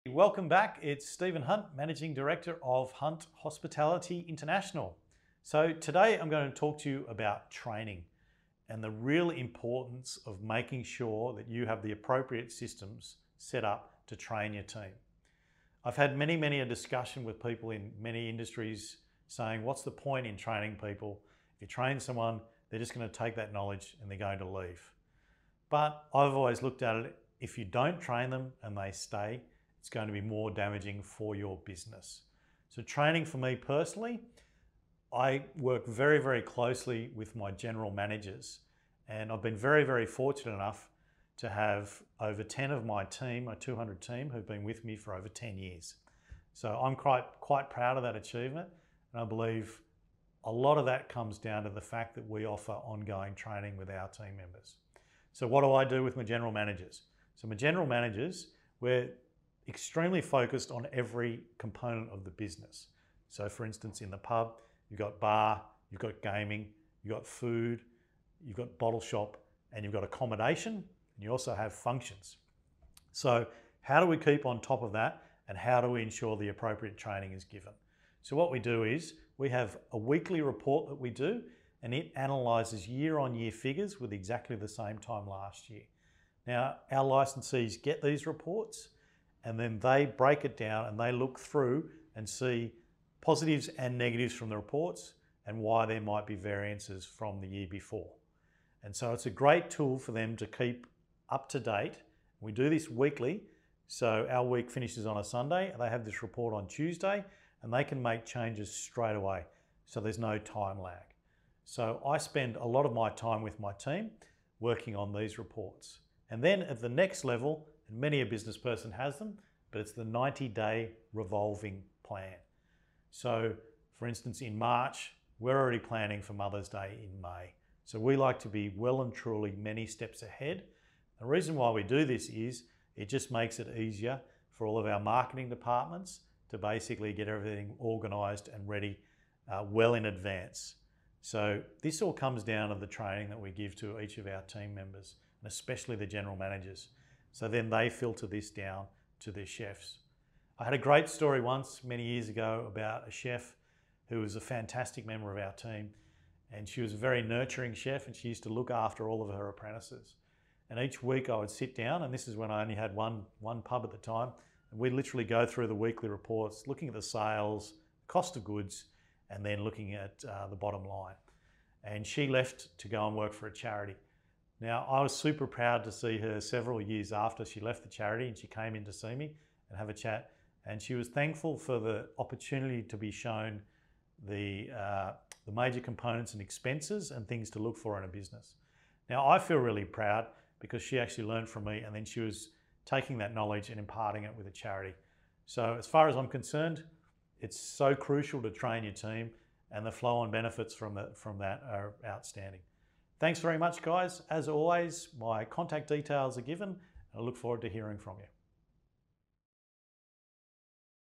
Welcome back. It's Stephen Hunt, Managing Director of Hunt Hospitality International. So today I'm going to talk to you about training and the real importance of making sure that you have the appropriate systems set up to train your team. I've had many a discussion with people in many industries saying, what's the point in training people? If you train someone, they're just going to take that knowledge and they're going to leave. But I've always looked at it, if you don't train them and they stay, it's going to be more damaging for your business. So training for me personally, I work very closely with my general managers, and I've been very fortunate enough to have over 10 of my team, my 200 team, who've been with me for over 10 years. So I'm quite proud of that achievement, and I believe a lot of that comes down to the fact that we offer ongoing training with our team members. So what do I do with my general managers? So my general managers, we're extremely focused on every component of the business. So for instance, in the pub, you've got bar, you've got gaming, you've got food, you've got bottle shop, and you've got accommodation, and you also have functions. So how do we keep on top of that, and how do we ensure the appropriate training is given? So what we do is we have a weekly report that we do, and it analyses year-on-year figures with exactly the same time last year. Now, our licensees get these reports, and then they break it down and they look through and see positives and negatives from the reports and why there might be variances from the year before. And so it's a great tool for them to keep up to date. We do this weekly, so our week finishes on a Sunday, and they have this report on Tuesday, and they can make changes straight away, so there's no time lag. So I spend a lot of my time with my team working on these reports. And then at the next level, and many a business person has them, but it's the 90-day revolving plan. So for instance, in March, we're already planning for Mother's Day in May. So we like to be well and truly many steps ahead. The reason why we do this is it just makes it easier for all of our marketing departments to basically get everything organised and ready well in advance. So this all comes down to the training that we give to each of our team members, and especially the general managers. So then they filter this down to their chefs. I had a great story once, many years ago, about a chef who was a fantastic member of our team, and she was a very nurturing chef, and she used to look after all of her apprentices. And each week I would sit down, and this is when I only had one pub at the time, and we'd literally go through the weekly reports, looking at the sales, cost of goods, and then looking at the bottom line. And she left to go and work for a charity. Now, I was super proud to see her several years after she left the charity, and she came in to see me and have a chat. And she was thankful for the opportunity to be shown the major components and expenses and things to look for in a business. Now, I feel really proud because she actually learned from me, and then she was taking that knowledge and imparting it with a charity. So as far as I'm concerned, it's so crucial to train your team, and the flow-on benefits from that are outstanding. Thanks very much, guys. As always, my contact details are given. I look forward to hearing from you.